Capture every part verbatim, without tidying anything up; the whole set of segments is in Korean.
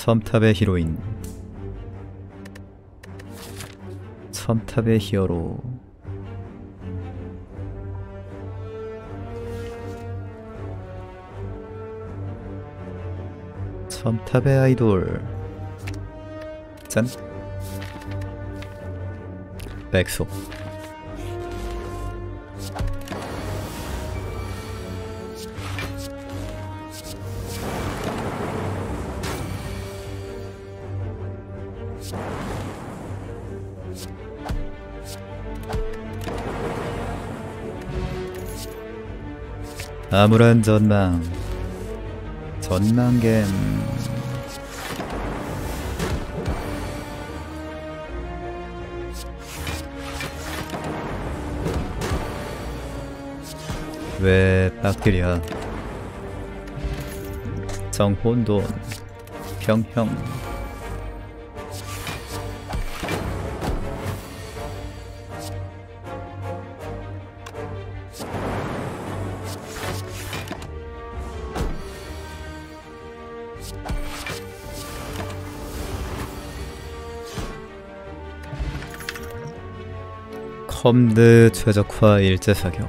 섬탑의 히로인, 섬탑의 히어로. 섬탑의 아이돌. 짠. 백소. 암울한 전망. 전망겜. 왜 빡들이야. 정혼돈. 평형. 컴드 최적화 일제 사격.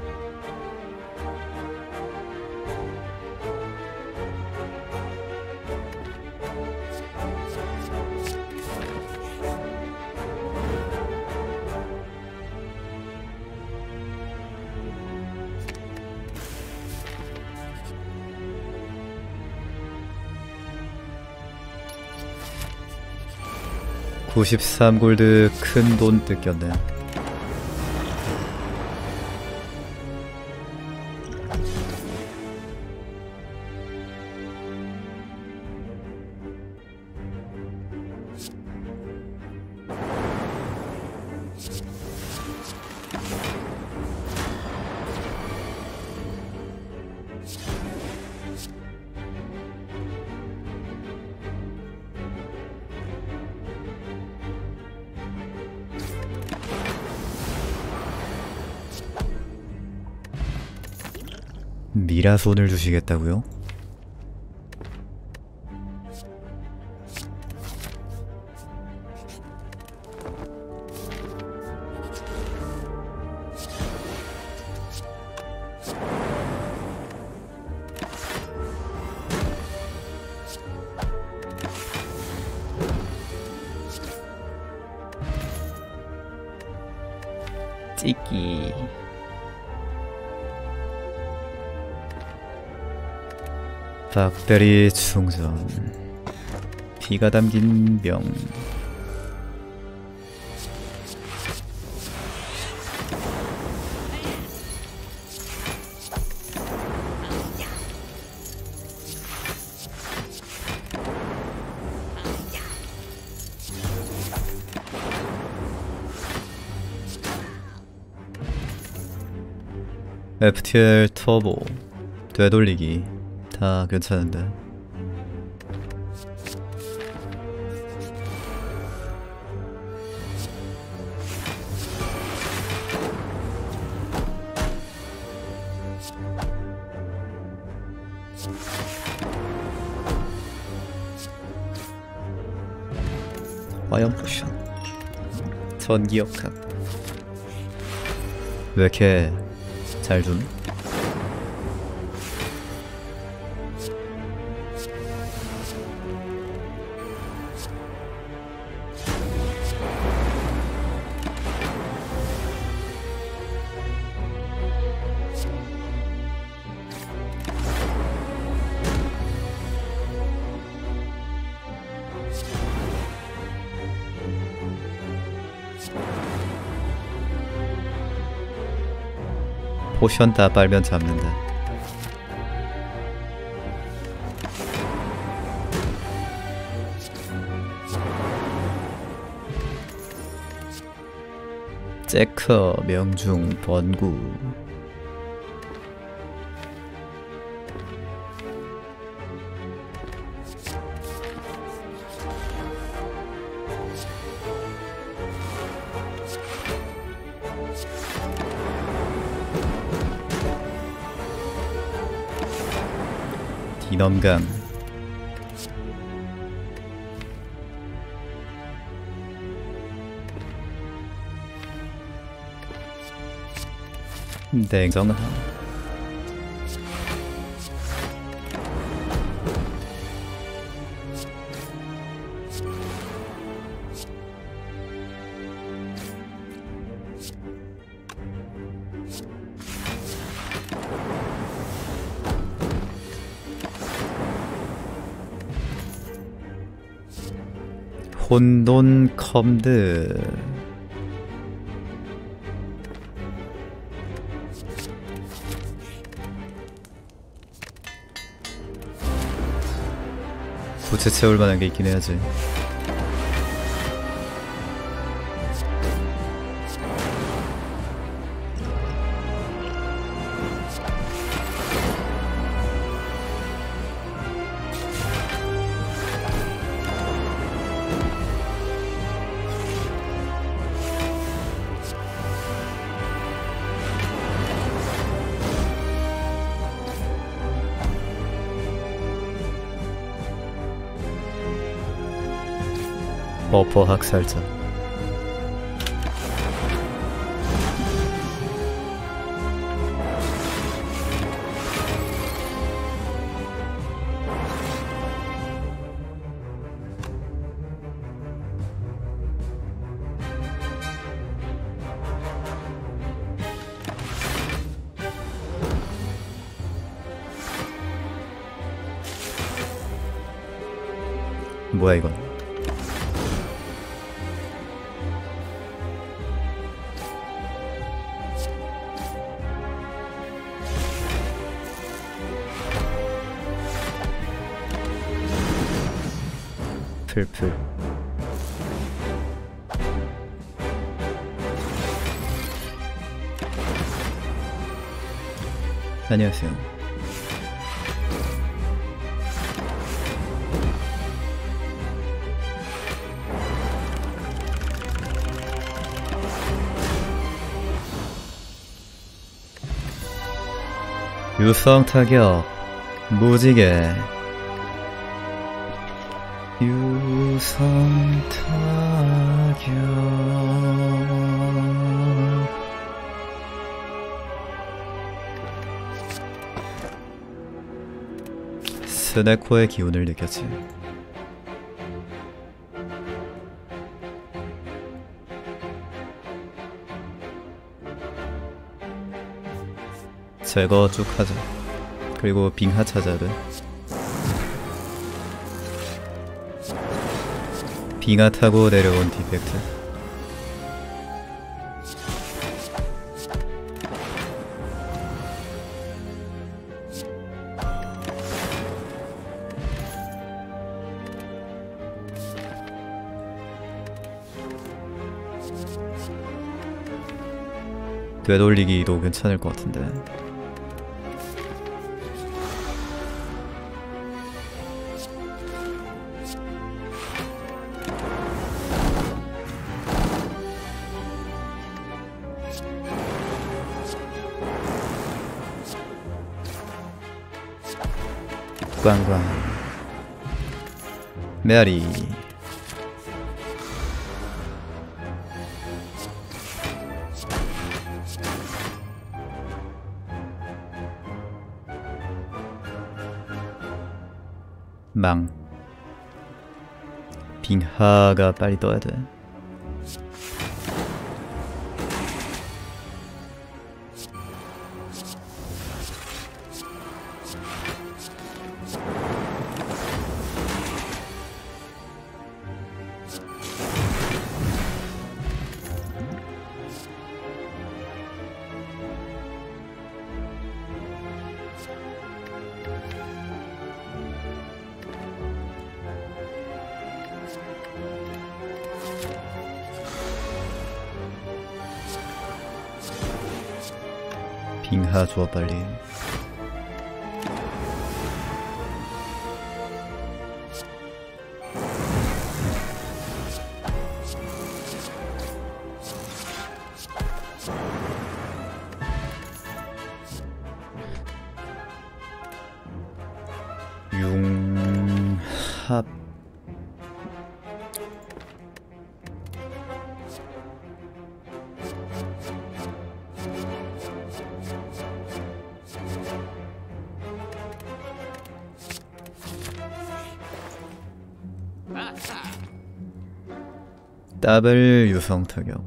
구십삼 골드 큰 돈 뜯겼네. 미라손을 주시겠다고요? 찍기. 박대리 충전. 피가 담긴 병. 에프티엘 터보. 되돌리기. 다 괜찮은데. 화염 포션. 전기역학. 왜 이렇게 잘 주는? 포션 다 빨면 잡는다. 제커, 명중, 번구. 디넘강. 냉정한 혼돈 컴드 부채 채울 만한 게 있긴 해야지. 버퍼 학살자. 뭐야 이건? 풀풀. 안녕하세요. 유성 타격 무지개. 유성 타격. 스네코의 기운을 느꼈지. 제거 쭉 하자. 그리고 빙하 찾아야 돼. 빙하 타고 내려온 디펙트. 되돌리기도 괜찮을 것 같은데. 꽝꽝. 메아리. 망. 빙하가 빨리 떠야 돼. 빙하 줘 빨리. 융합. 더블 유성 타격.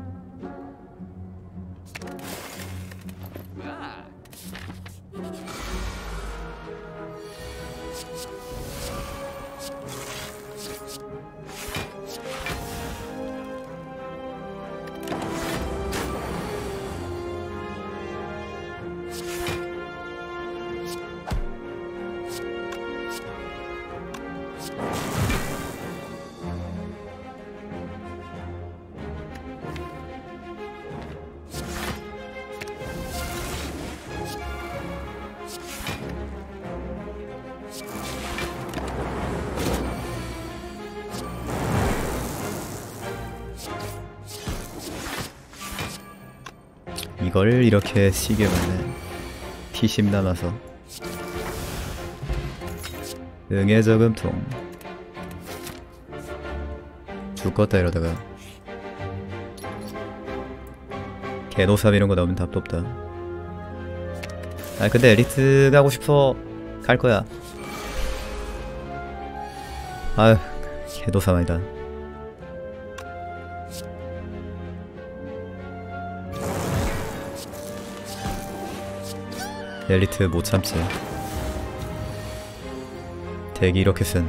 이걸 이렇게 시게 받네. 티십 남아서. 응애 저금통. 죽겠다 이러다가. 개노삽 이런거 나오면 답도 없다. 아 근데 엘리트 가고 싶어. 갈거야. 아휴 개노삽 아니다. 엘리트 못 참지. 덱이 이렇게 센데.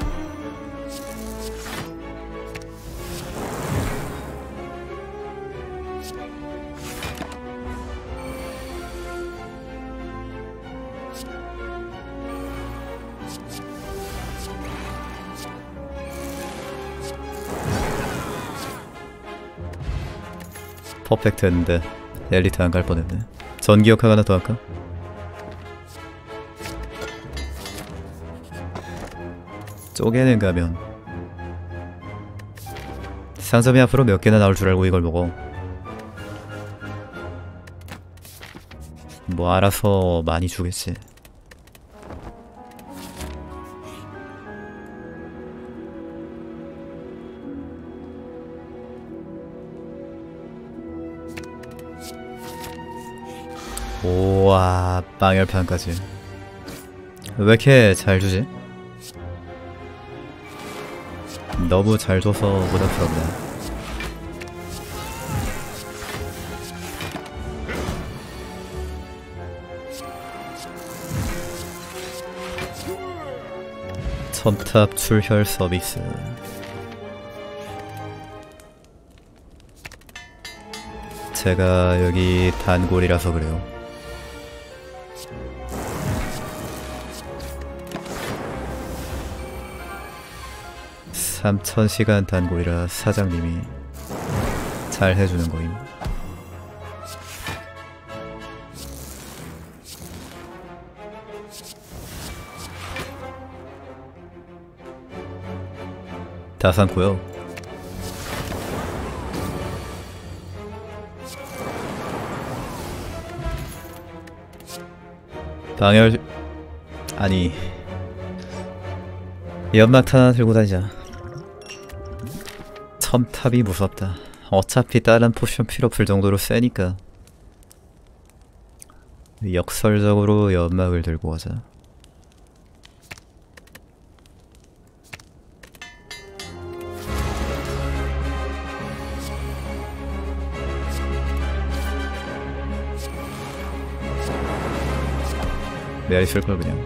퍼펙트 했는데 엘리트 안 갈 뻔했네. 전기역학 하나 더 할까? 쪼개는 가면 상점이 앞으로 몇 개나 나올 줄 알고 이걸 먹어. 뭐 알아서 많이 주겠지. 우와 빵열판까지. 왜 이렇게 잘 주지? 너무 잘 줘서 부담스럽네. 첨탑 출혈 서비스. 제가 여기 단골이라서 그래요. 삼천 시간 단골이라 사장님이 잘 해주는 거임. 다 삼고요. 방열... 아니... 연막탄 하나 들고 다니자. 첨탑이 무섭다. 어차피 다른 포션 필요 없을 정도로 세니까 역설적으로 연막을 들고 가자. 메아리 쓸걸 그냥.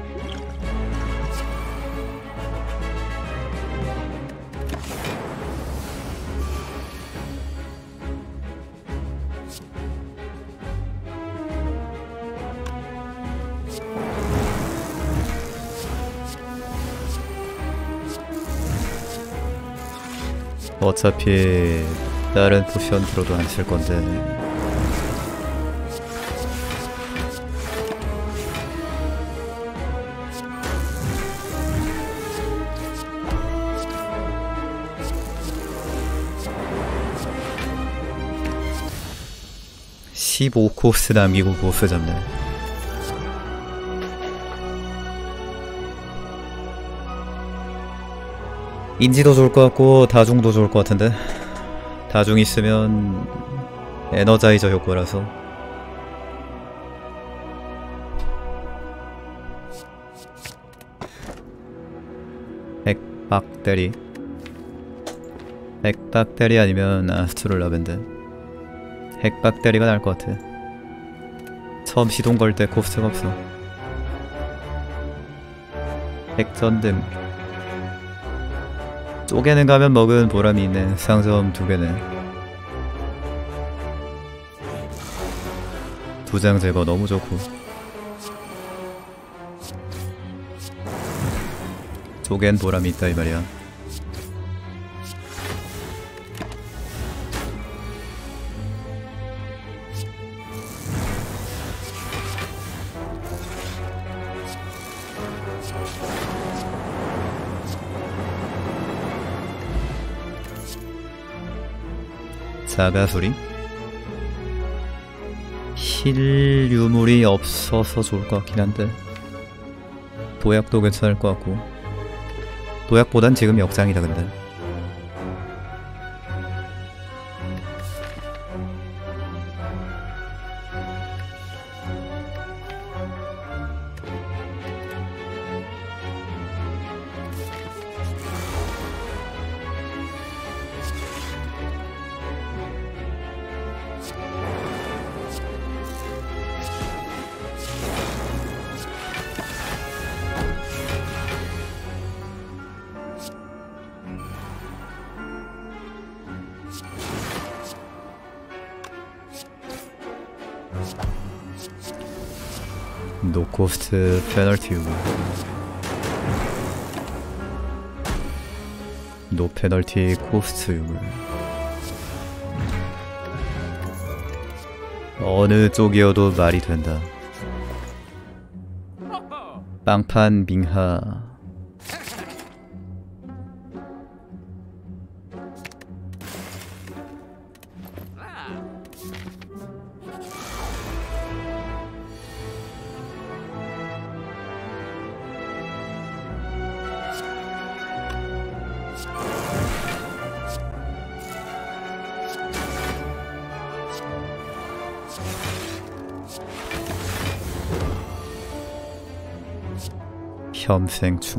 어차피 다른 포션 들어도 안 쓸 건데. 십오 코스 남기고 보스 잡네. 인지도 좋을 것 같고 다중도 좋을 것 같은데. 다중 있으면 에너자이저 효과라서. 백박대리 핵박대리 아니면 아스트롤 라벤드. 핵박대리가 나을 것 같아. 처음 시동 걸 때 코스트가 없어. 핵전등. 쪼개는 가면 먹은 보람이 있네. 상점 두 개네. 두장 제거 너무 좋고. 쪼갠 보람이 있다 이 말이야. 자가수리? 힐 유물이 없어서 좋을 것 같긴 한데 도약도 괜찮을 것 같고. 도약보단 지금 역장이다 근데. 노코스트 페널티 유물. 노 페널티 코스트 유물. 어느 쪽이어도 말이 된다. 빵판 밍하. 현생충.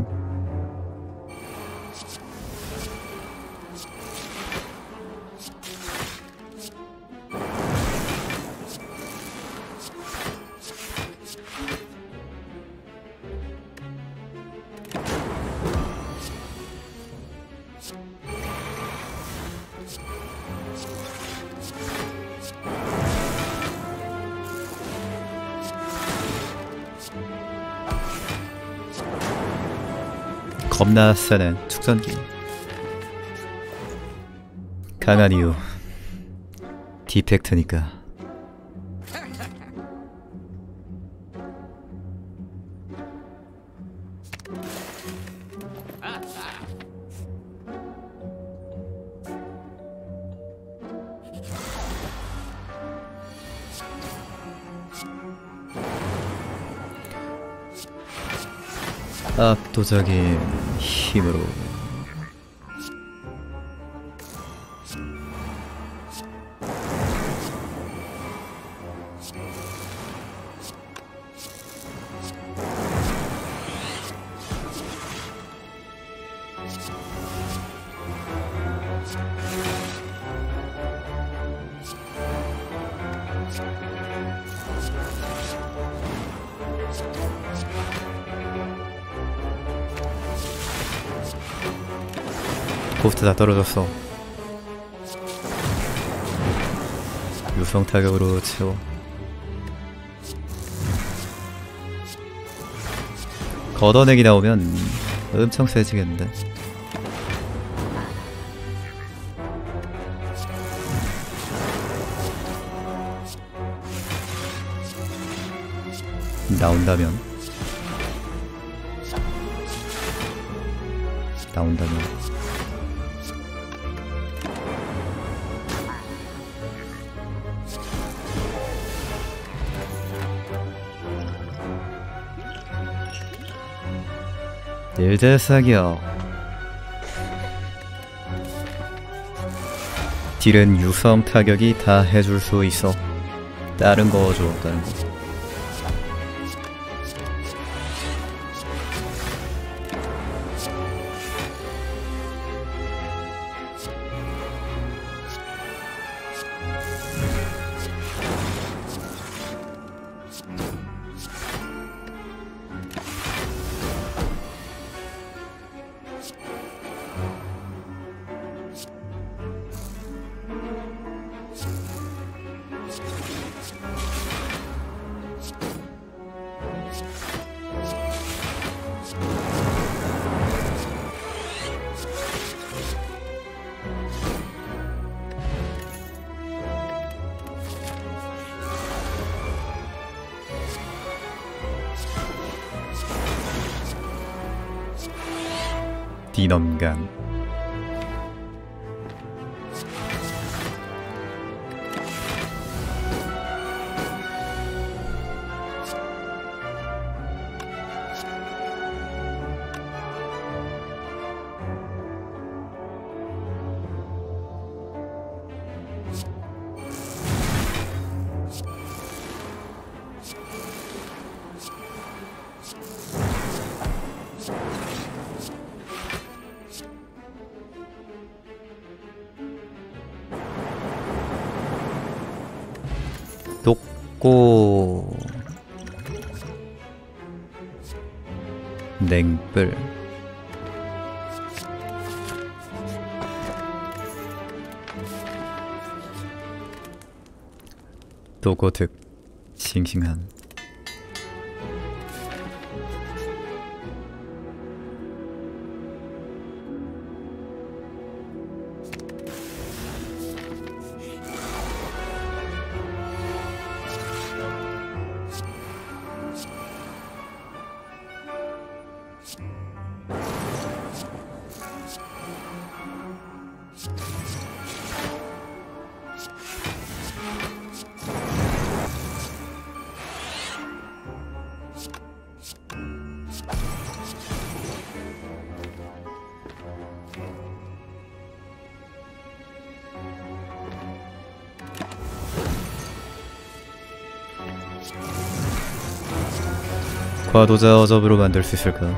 겁나 세네. 축전기. 강한 이유 디펙트니까. 압도적인 힘으로. 코스트 다 떨어졌어. 유성 타격으로 채워. 걷어내기 나오면 엄청 세지겠는데. 나온다면 나온다면 일대사격. 딜은 유성 타격이 다 해줄 수 있어. 다른 거 줘, 다른 거. 디넘강. 녹고 냉불 도고득 싱싱한 과도자 어접으로 만들 수 있을까?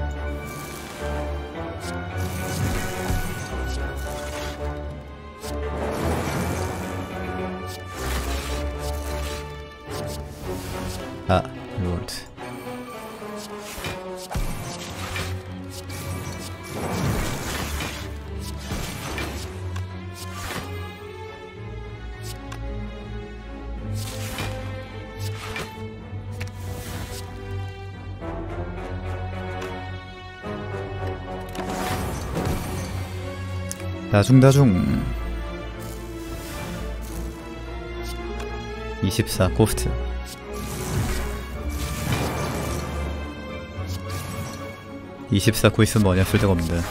아, 로드. 나중나중 이십사 코스트 이십사 코 있으면 뭐냐 쓸데가 없는데.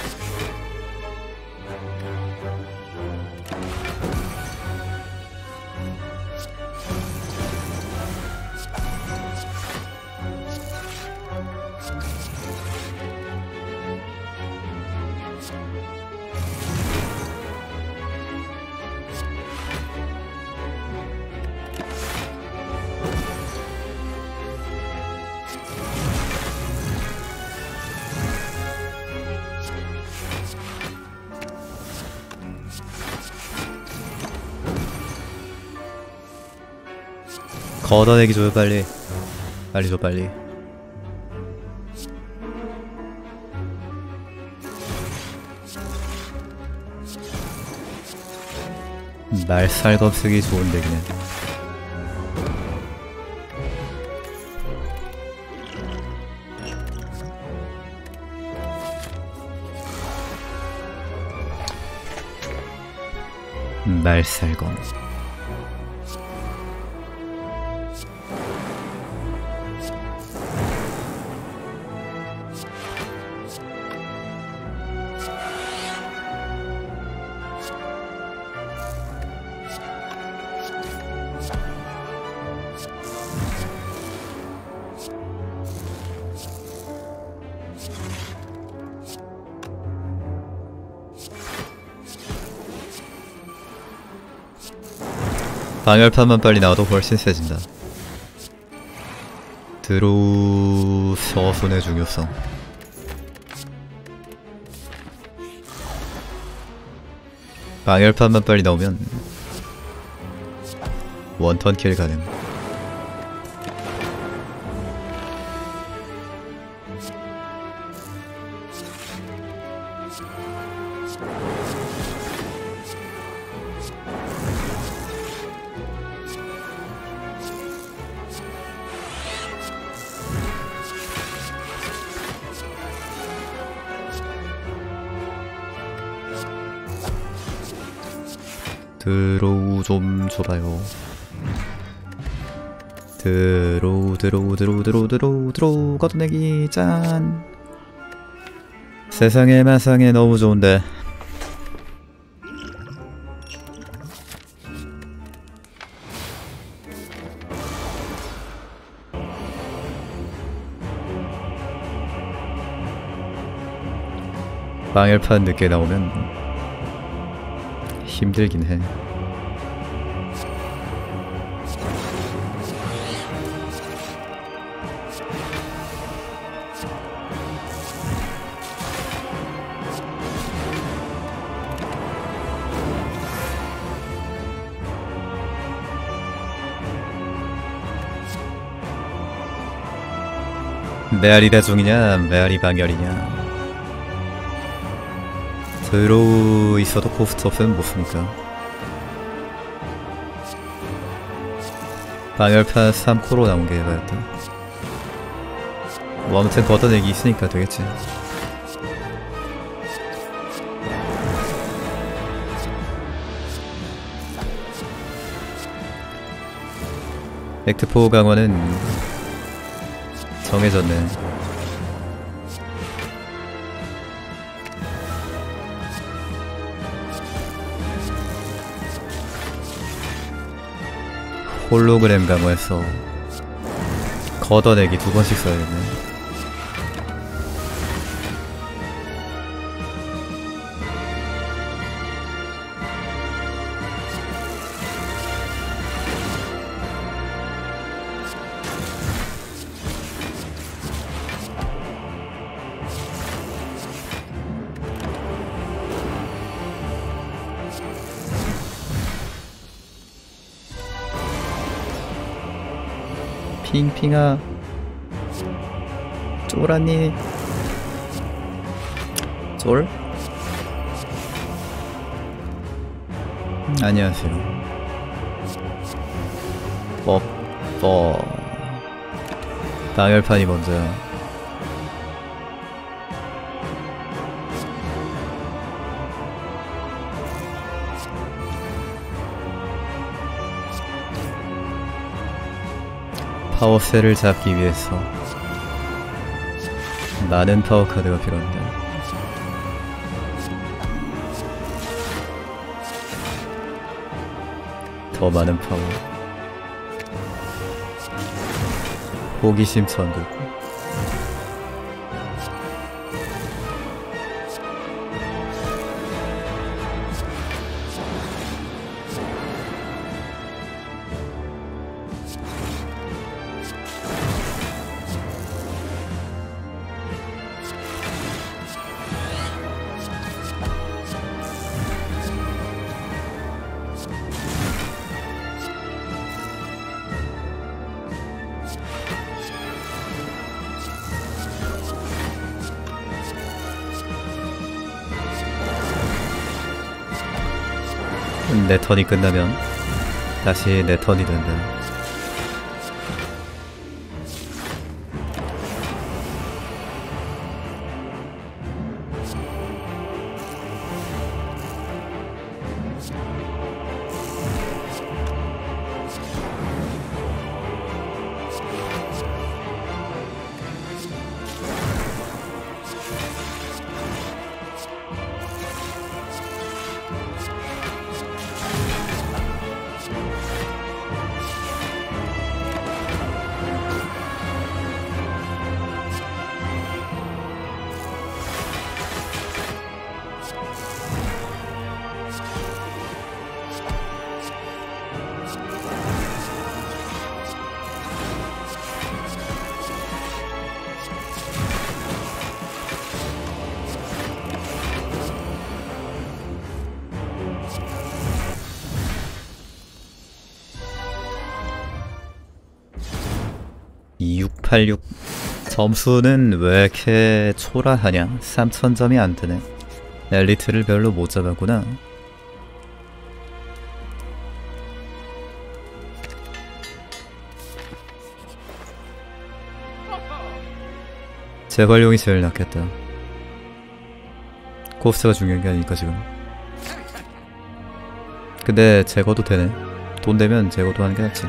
걷어내기 줘요 빨리. 빨리 줘 빨리. 말살검 쓰기 좋은 덱이네. 말살검. 방열판만 빨리 나와도 훨씬 세진다. 드로우 서순의 중요성. 방열판만 빨리 나오면 원턴 킬 가능. 드로우 좀 줘봐요. 드로우 드로우 드로우 드로우 드로우 드로우 걷어내기 짠. 세상에 마상에 너무 좋은데. 방열판 늦게 나오면 힘들긴 해. 메아리 대중이냐 메아리 방열이냐. 드로우 있어도 코스트 없으면 못쓰니까. 방열판 삼 코로 나온게 해봐야겠다. 뭐 아무튼 걷어내기 있으니까 되겠지. 액트포 강화는 정해졌네. 홀로그램 강화해서 걷어내기 두 번씩 써야겠네. 핑핑아 쫄았니? 쫄? 안녕하세요. 뻑뻑 방열판이 먼저야. 파워셀을 잡기 위해서 많은 파워카드가 필요합니다. 더 많은 파워. 호기심 천국. 내 턴이 끝나면 다시 내 턴이 된다. 이육팔육 점수는 왜 이렇게 초라하냐? 삼천 점이 안 되네. 엘리트를 별로 못 잡았구나. 재활용이 제일 낫겠다. 코스트가 중요한 게 아니니까 지금. 근데 제거도 되네. 돈 되면 제거도 하는 게 낫지.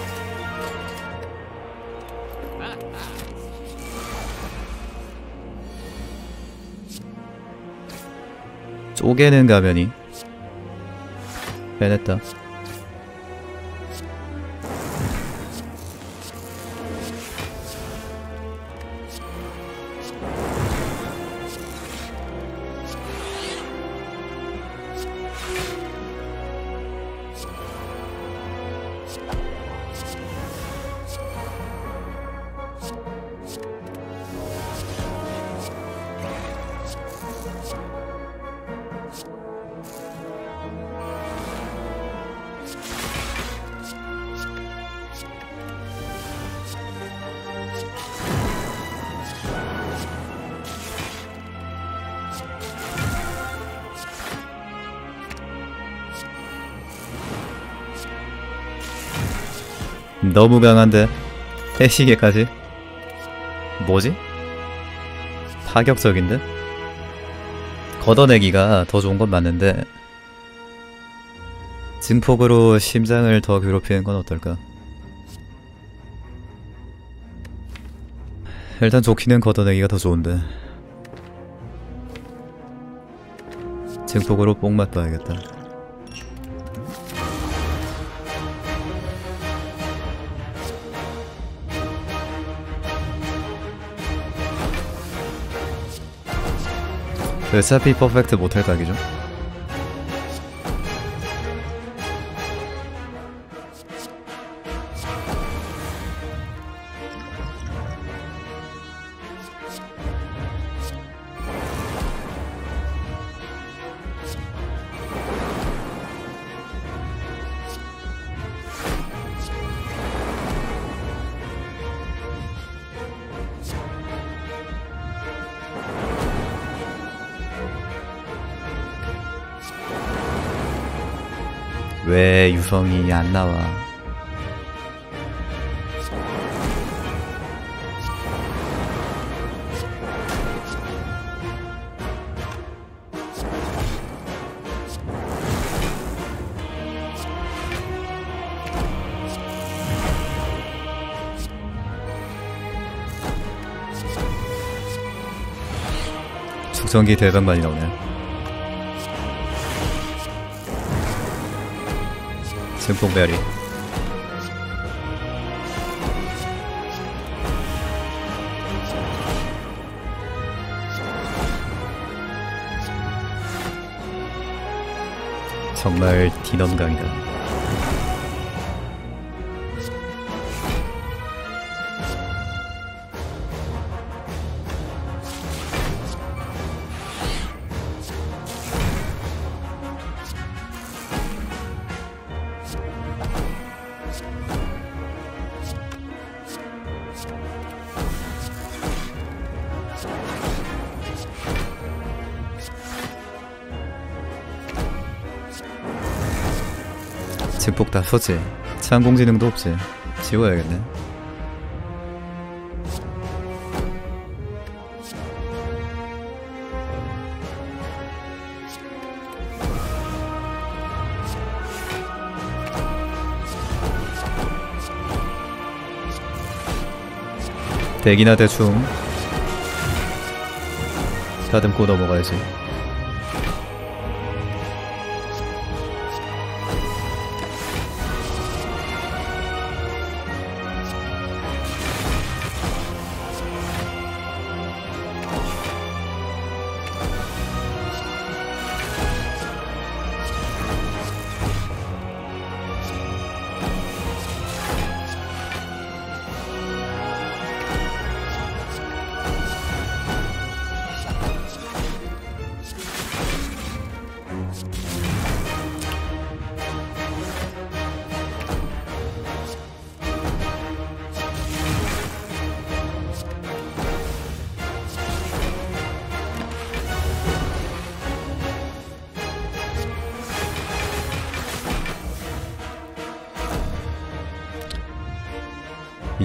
쪼개는 가면이 해냈다. 너무 강한데 해시계까지? 뭐지? 파격적인데? 걷어내기가 더 좋은 건 맞는데 증폭으로 심장을 더 괴롭히는 건 어떨까? 일단 좋기는 걷어내기가 더 좋은데 증폭으로 뽕맛 봐야겠다. 어차피 퍼펙트 못할 각이죠. 왜 유성이 안 나와? 축전기 대박만이 나오네. 증폭베리. 정말 디넌강이다. 증폭 다 썼지. 창공지능도 없지. 지워야겠네. 대기나 대충 다듬고 넘어가야지.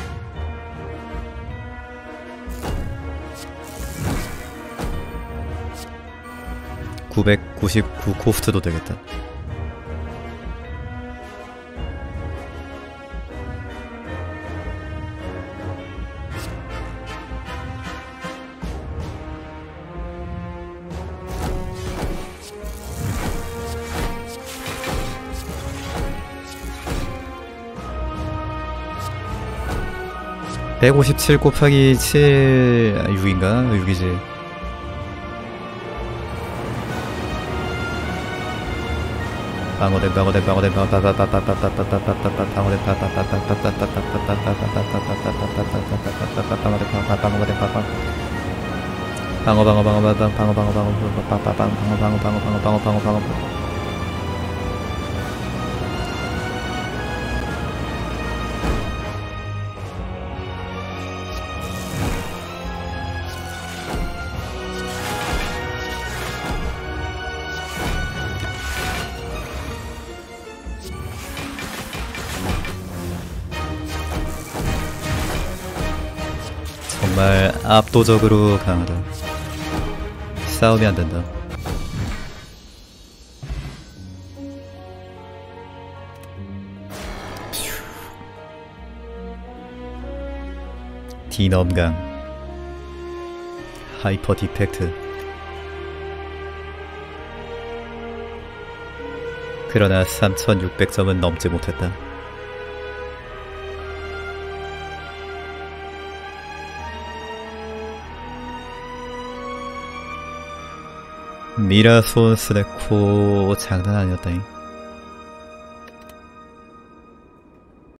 구백구십구 코스트도 되겠다. 백오십칠 곱하기 칠, 아, 육인가? 육이지. 방어대 방어대 방어대 방어대 정말 압도적으로 강하다. 싸움이 안 된다. 디넘강 하이퍼 디펙트. 그러나 삼천육백 점은 넘지 못했다. 미라손 스네코 장난 아니었다잉.